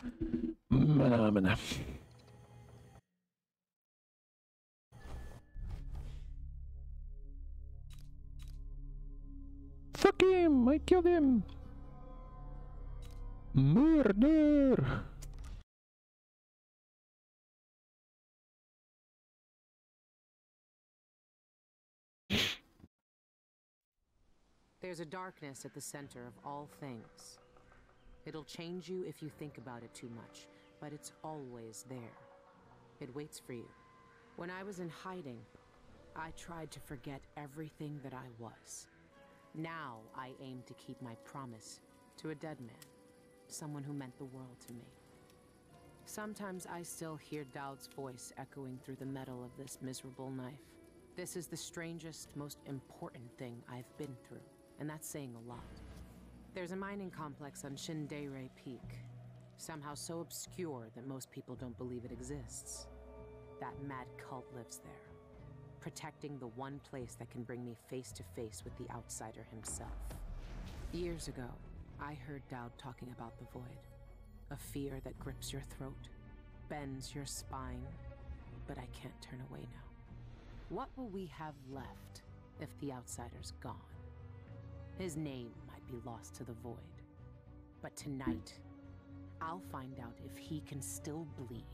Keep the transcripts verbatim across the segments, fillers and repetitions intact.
Mana, mana. Fuck him! I killed him! Murder! There's a darkness at the center of all things. It'll change you if you think about it too much, but it's always there. It waits for you. When I was in hiding, I tried to forget everything that I was. Now I aim to keep my promise to a dead man, someone who meant the world to me. Sometimes I still hear Daud's voice echoing through the metal of this miserable knife. This is the strangest, most important thing I've been through, and that's saying a lot. There's a mining complex on Shindeire Peak, somehow so obscure that most people don't believe it exists. That mad cult lives there, protecting the one place that can bring me face to face with the outsider himself. Years ago, I heard Daud talking about the Void, a fear that grips your throat, bends your spine, but I can't turn away now. What will we have left if the outsider's gone? His name might be lost to the Void, but tonight, I'll find out if he can still bleed.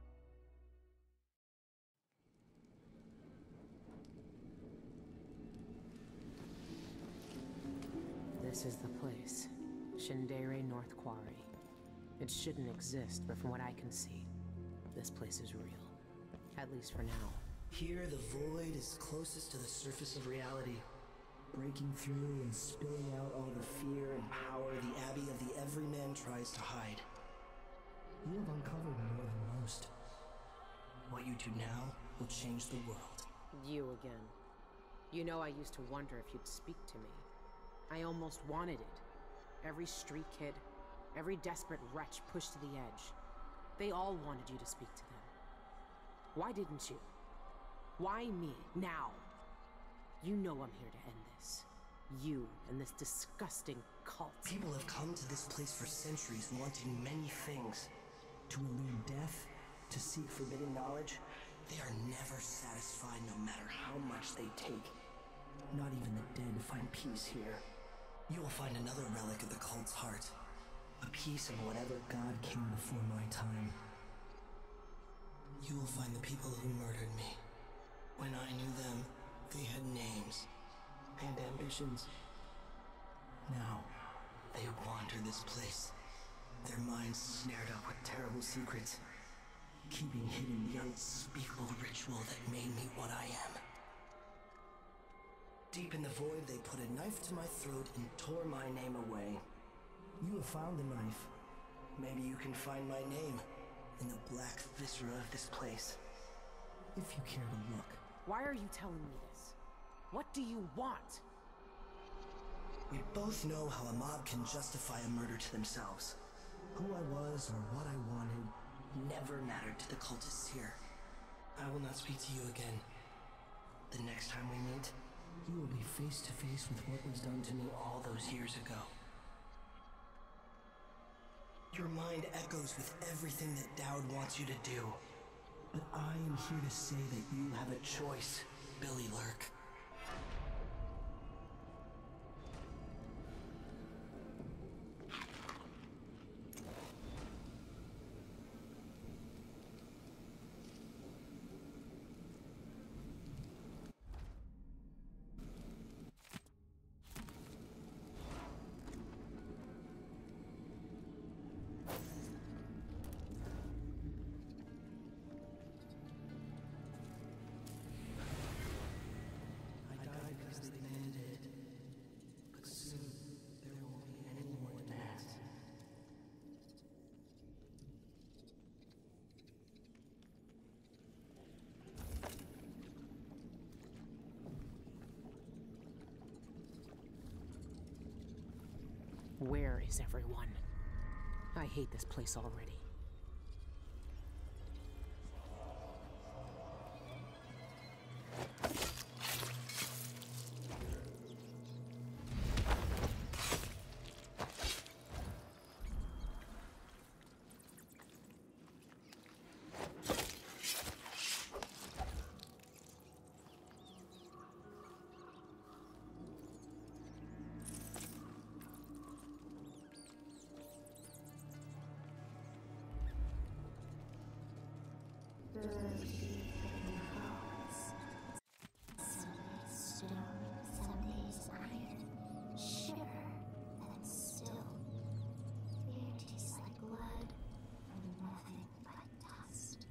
This is the place, Shindeire North Quarry. It shouldn't exist, but from what I can see, this place is real. At least for now. Here, the Void is closest to the surface of reality, breaking through and spilling out all the fear and power the Abbey of the Everyman tries to hide. You have uncovered more than most. What you do now will change the world. You again. You know I used to wonder if you'd speak to me. I almost wanted it. Every street kid, every desperate wretch pushed to the edge. They all wanted you to speak to them. Why didn't you? Why me, now? You know I'm here to end this. You and this disgusting cult. People have come to this place for centuries wanting many things. To elude death, to seek forbidden knowledge. They are never satisfied no matter how much they take. Not even the dead find peace here. You will find another relic of the cult's heart. A piece of whatever god came before my time. You will find the people who murdered me. When I knew them, they had names and ambitions. Now, they wander this place, their minds snared up with terrible secrets, keeping hidden the unspeakable ritual that made me what I am. Deep in the Void, they put a knife to my throat and tore my name away. You have found the knife. Maybe you can find my name in the black viscera of this place. If you care to look. Why are you telling me this? What do you want? We both know how a mob can justify a murder to themselves. Who I was or what I wanted never mattered to the cultists here. I will not speak to you again. The next time we meet, you will be face to face with what was done to me all those years ago. Your mind echoes with everything that Daud wants you to do. But I am here to say that you have a choice, Billy Lurk. Where is everyone? I hate this place already. Some days stone, some days iron. Shiver, and still. Fear tastes like blood, and nothing but dust.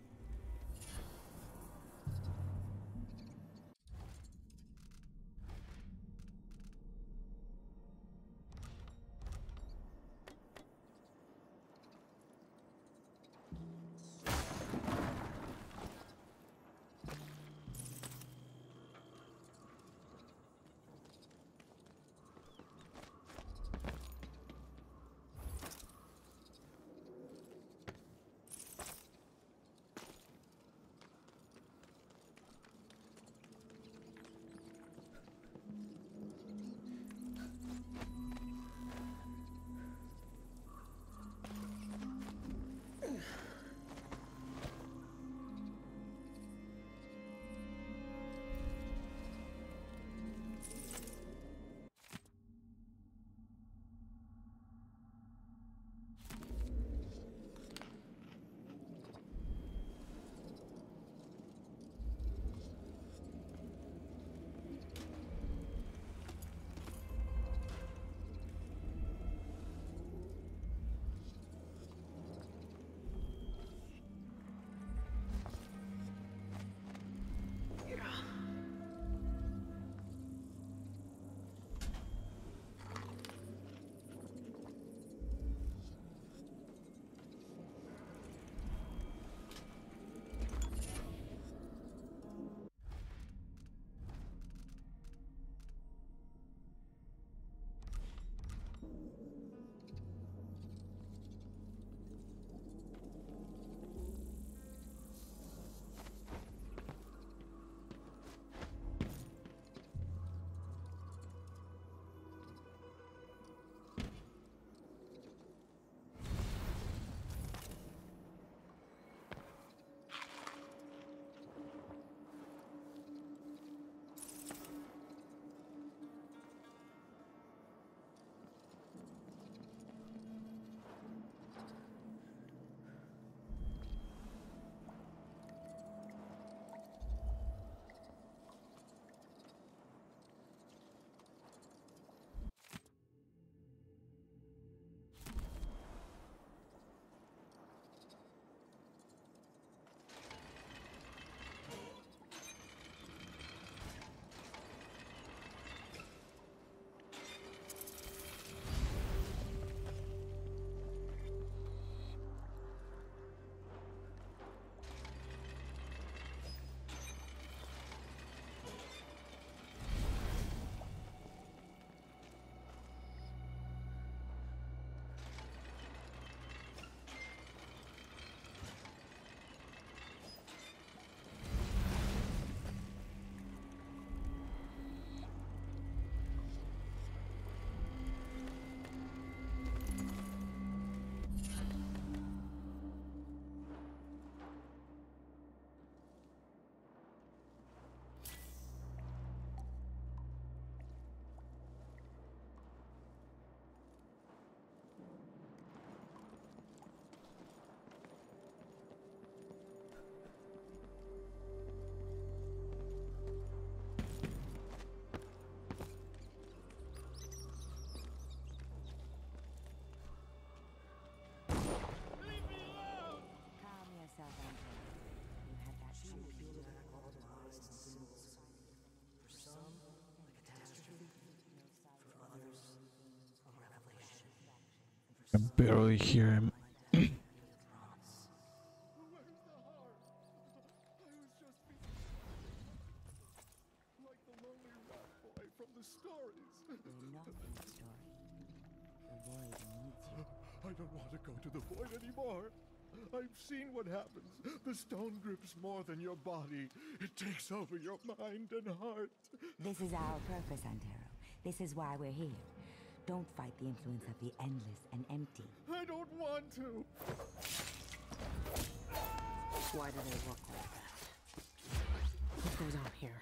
I barely hear him. Like the lonely rat boy from the stories. You're not in the story. The void needs you. I don't want to go to the void anymore. I've seen what happens. The stone grips more than your body. It takes over your mind and heart. This is our purpose, Antero. This is why we're here. Don't fight the influence of the endless and empty. I don't want to. Why do they look like that? What goes on here?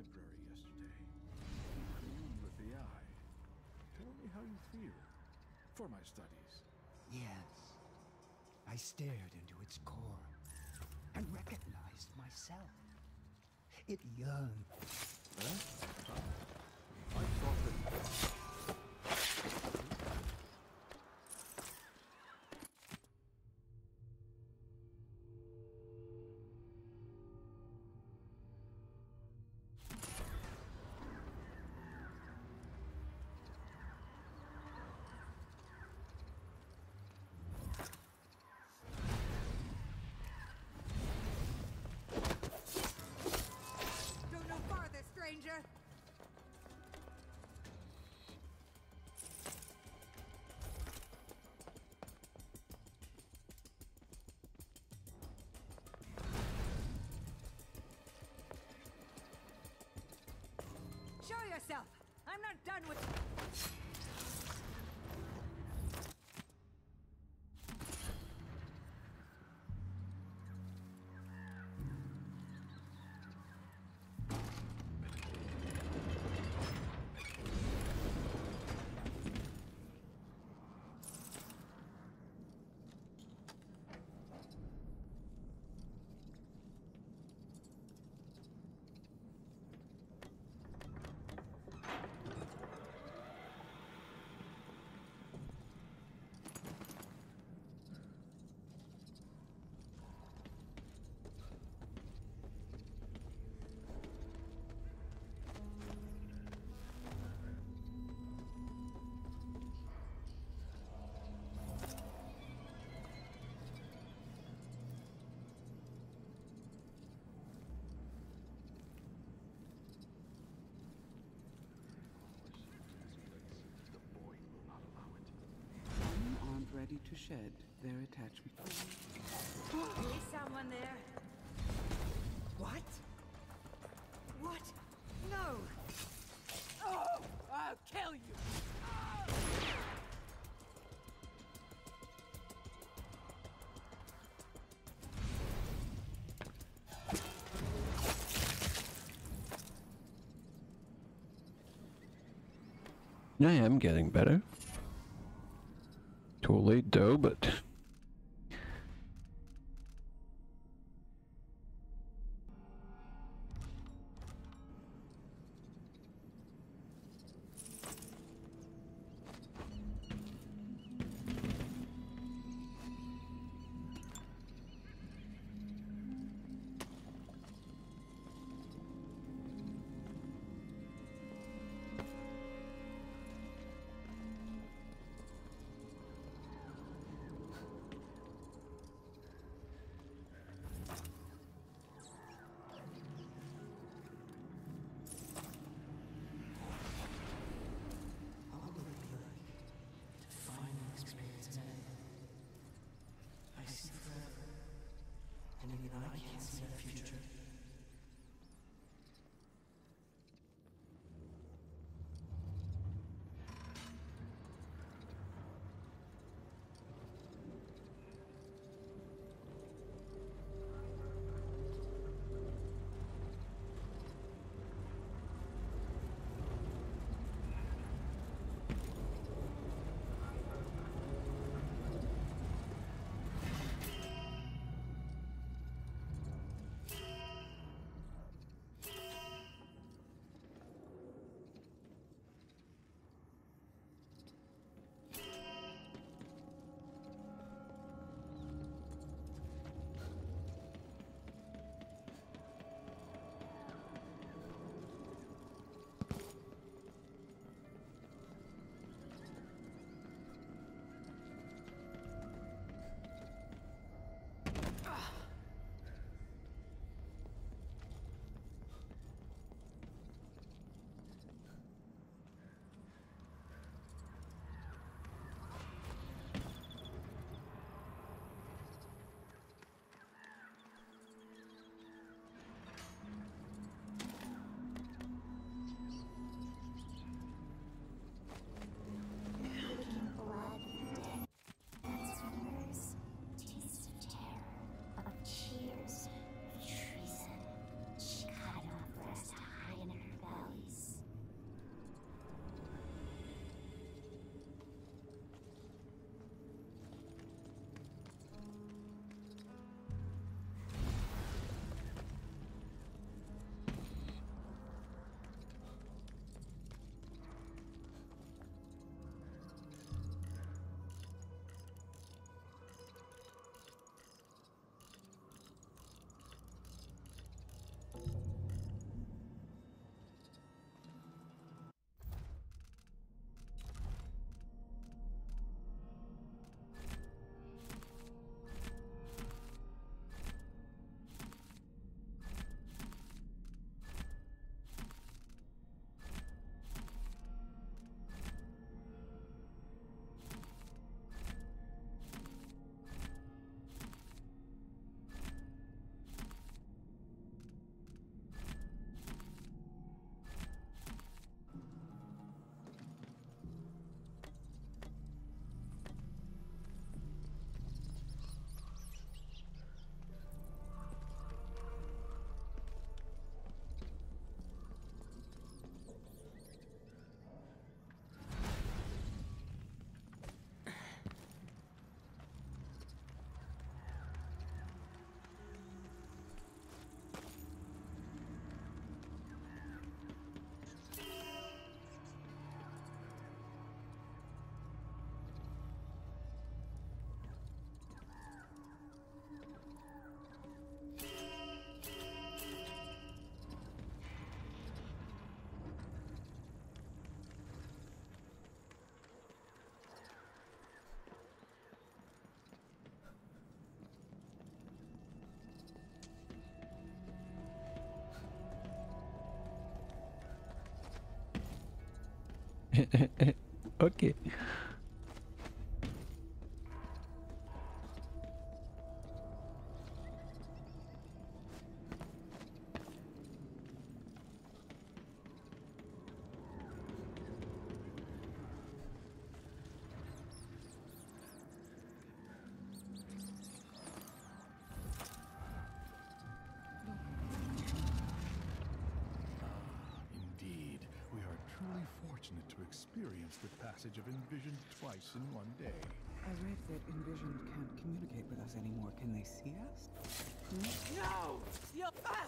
library yesterday. You with the eye. Tell me how you feel. For my studies. Yes. I stared into its core and recognized myself. It yearned. Huh? I thought that... Go no farther, stranger! Show yourself! I'm not done with... Ready to shed their attachment. Is someone there? What? What? No! Oh! I'll kill you! Oh! I am getting better. Too late though, but What will it be like to finally experience an end? I see forever, and even I can't see the future. Okay. Indeed, we are truly fortunate to experience the passage of Envision twice in one day. I read that Envisioned can't communicate with us anymore. Can they see us? No! You... Ah!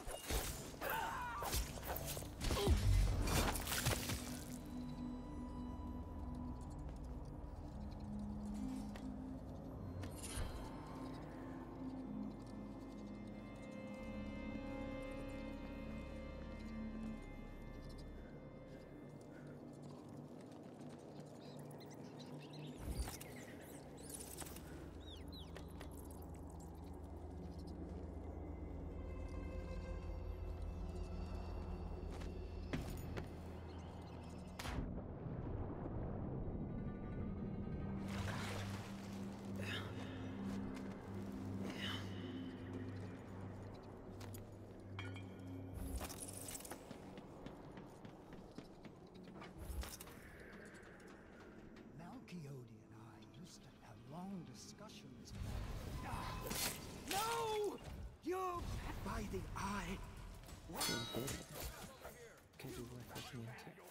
Malchiodi and I used to have long discussions. Ah, no! You're by the eye. What? Can do what I can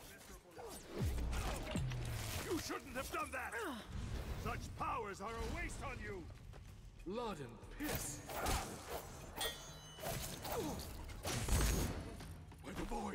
You shouldn't have done that! Such powers are a waste on you! Blood and piss! By the void!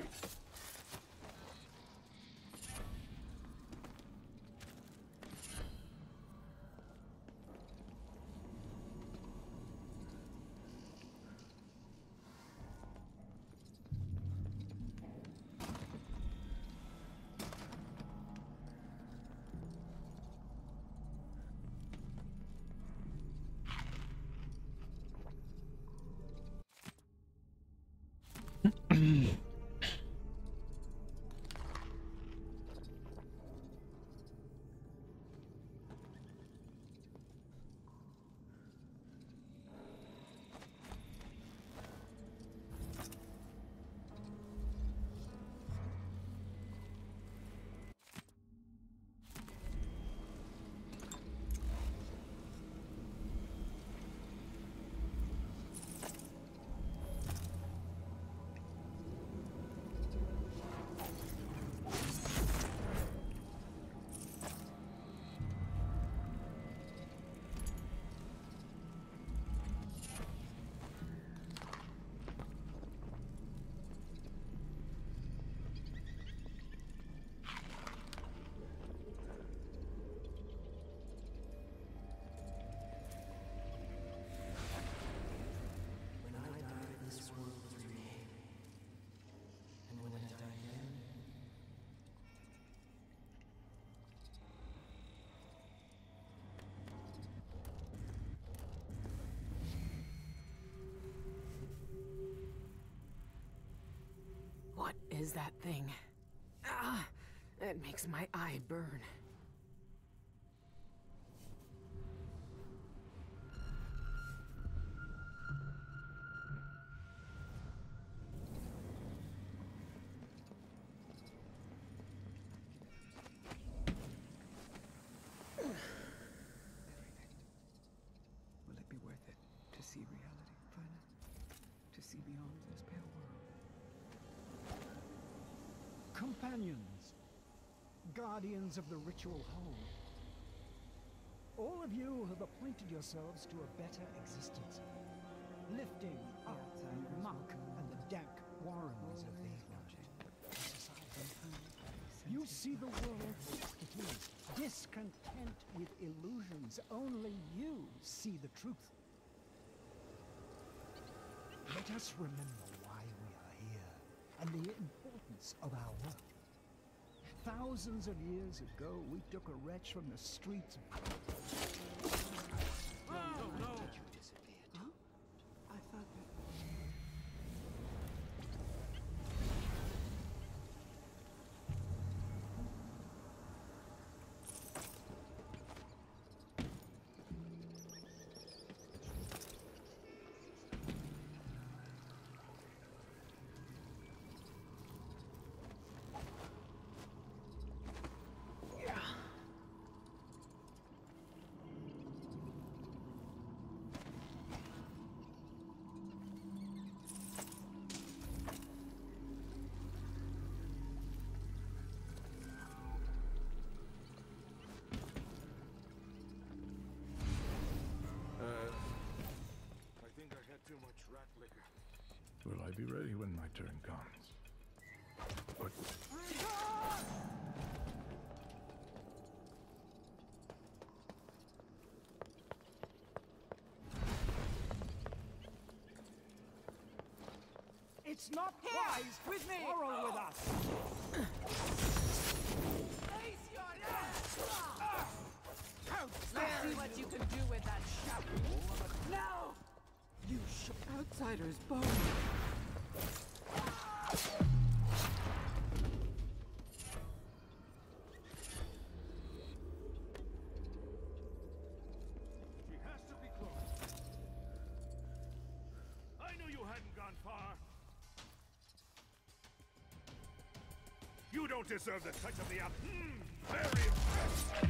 What is that thing? Ah, it makes my eye burn. Will it be worth it to see reality finally? To see beyond this pale world? Companions, guardians of the ritual whole, all of you have appointed yourselves to a better existence, lifting up the muck and the dank warrens of the society. You see the world as it is, discontent with illusions. Only you see the truth. Let us remember why we are here and the importance of our work. Thousands of years ago, we took a wretch from the streets of... No, no, no! You disappeared. Huh? I thought that... Will I be ready when my turn comes? But... It's not wise with me. Quarrel with us. Let's see what you can do with that shout. No! You shook outsiders' bones. She has to be close. I knew you hadn't gone far. You don't deserve the touch of the apple. Hmm, very impressive.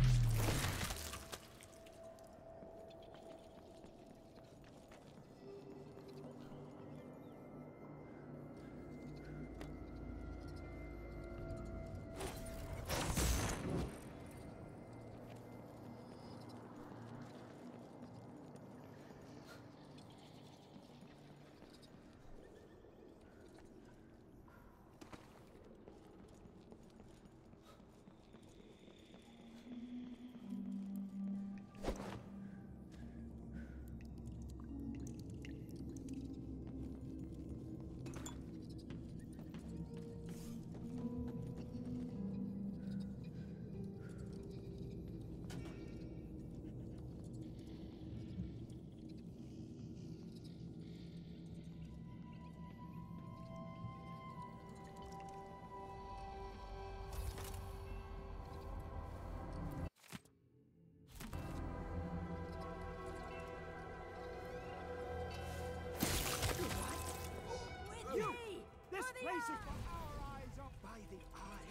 Place it for our eyes up by the eye.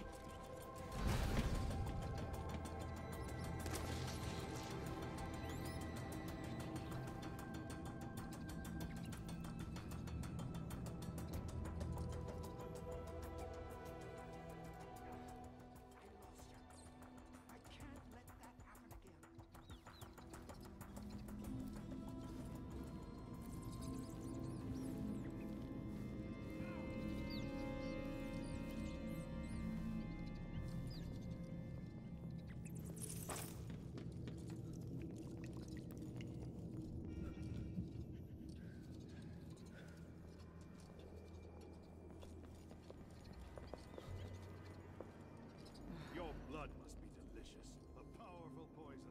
I can't let that happen again. Your blood must be delicious. A powerful poison.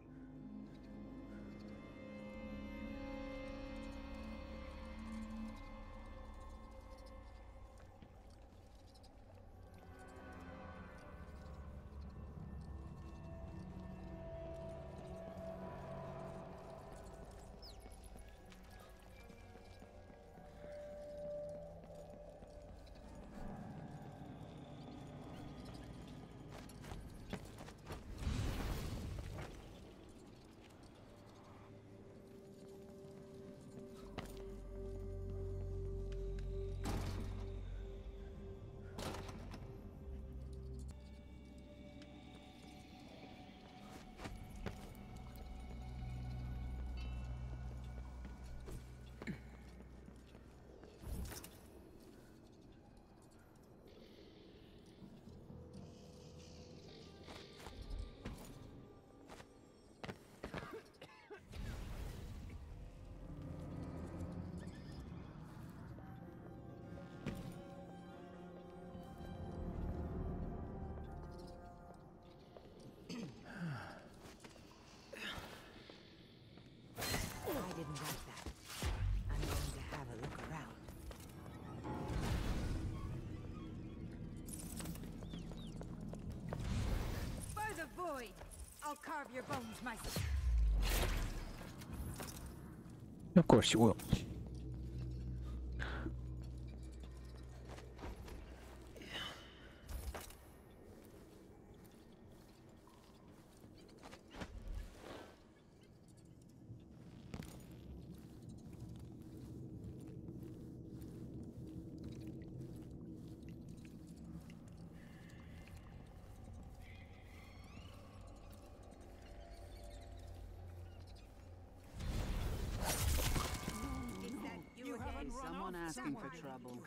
I didn't like that. I'm going to have a look around. By the void! I'll carve your bones myself. Of course you will. asking for trouble.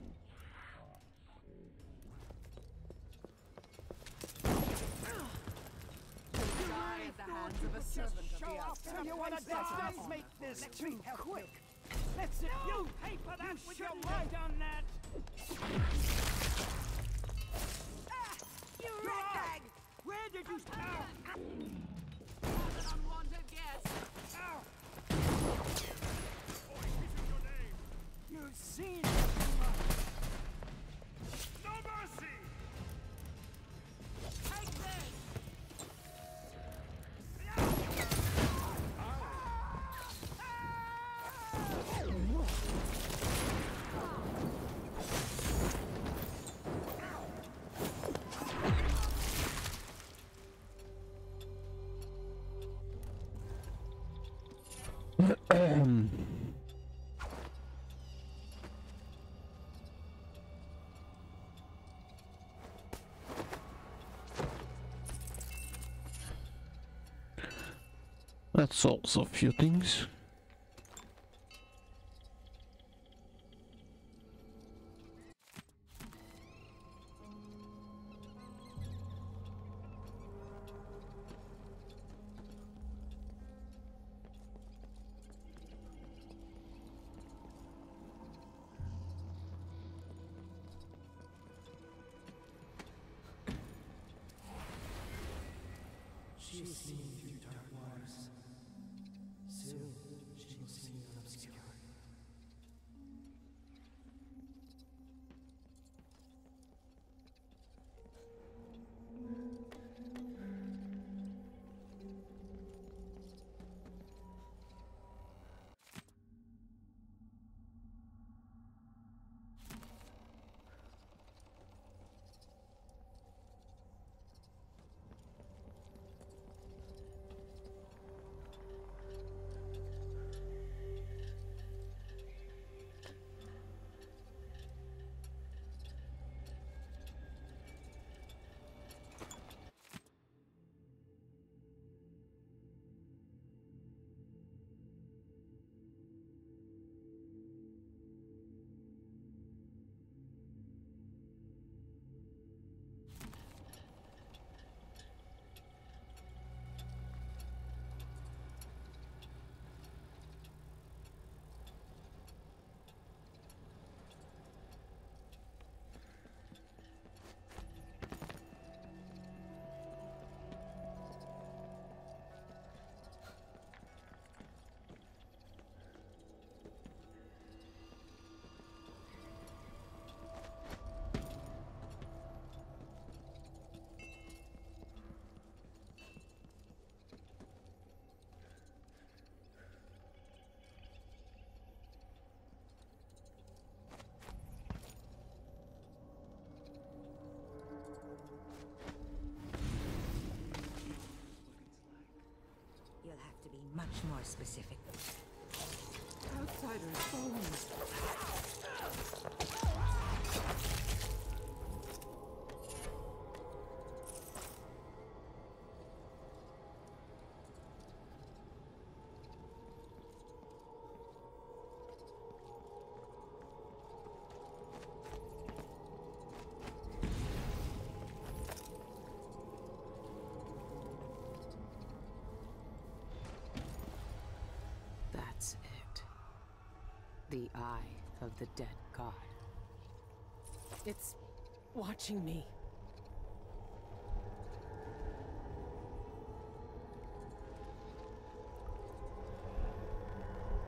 Die at the hands of a servant of the outside. Tell you what, let's make this too quick. Let's you pay for that with your life on that. Ah, you ratbag! Where did you start? An unwanted guest. You've seen No mercy! Take this! That solves a few things. She has seen through dark waters. Soon, she will see me obscure. You'll have to be much more specific. Outsiders, bones. That's it. The eye of the dead god. It's watching me.